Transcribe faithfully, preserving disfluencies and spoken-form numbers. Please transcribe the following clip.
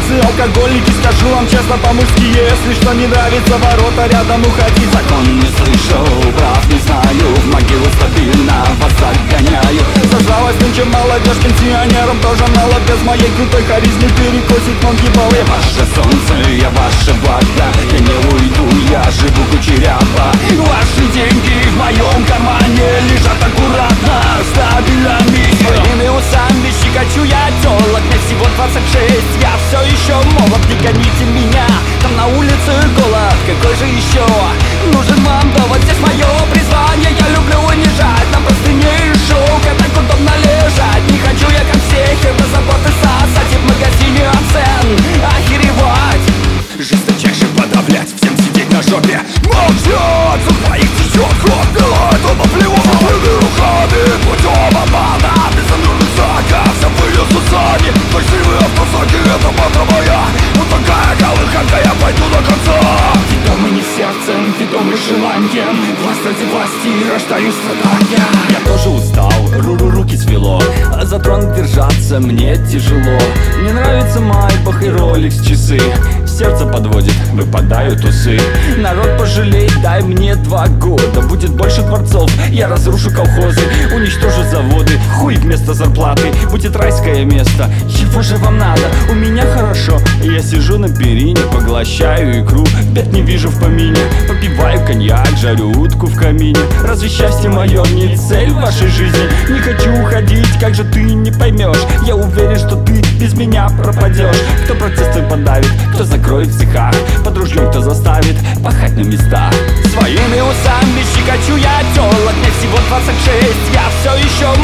пьяницы, алкоголики. Скажу вам честно по-мужски, если что не нравится, ворота рядом уходи. Закон не слышал, прав не знаю, в могилу стабильно вас загоняю. Зажалась нынче молодежь, пенсионерам тоже мало. Без моей крутой харизмы перекосит ноги полы. Я ваше солнце, я ваше благо, я не уйду, я живу кучеряво. Ваши деньги в моем кармане лежат аккуратно, стабильными. Своими усами щекочу я телок, мне всего двадцать шесть, я все еще молод. Не гоните меня, там на улице голод, какой же еще нужен вам довод? Здесь мое призвание, я люблю унижать, на простыне и шелка так удобно лежать. Не хочу я как всех, это заботы сосать и в магазине оцен охеревать. Жесточайше подавлять, всем сидеть на жопе. Молчат, за твоих течет кровь, белая тупо плевыми руками. Путем обмана, без замерзных саков, все вылезу сани. Фальшивые автосаки, это мантра моя. Вот такая колыханка, я пойду до конца. Ведомый не сердцем, ведомый желанием, власть ради власти, рождаю страдания. Я тоже устал, ру-ру руки свело, а за трон держаться мне тяжело. Мне нравится Майбах и Rolex часы, сердце подводит, выпадают усы. Народ пожалей, дай мне два года, будет больше дворцов, я разрушу колхозы, уничтожу заводы, хуй вместо зарплаты, будет райское место. Чего же вам надо? У меня хорошо, я сижу на перине, поглощаю икру, бед не вижу в помине, попиваю коньяк, жарю утку в камине. Разве счастье мое не цель в вашей жизни? Не хочу уходить, как же ты не поймешь? Я уверен, что ты без меня пропадешь. Кто протесты подавит, кто закроет в цехах, под ружьем кто заставит пахать на местах. Своими усами щекочу я телок, мне всего двадцать шесть, я все еще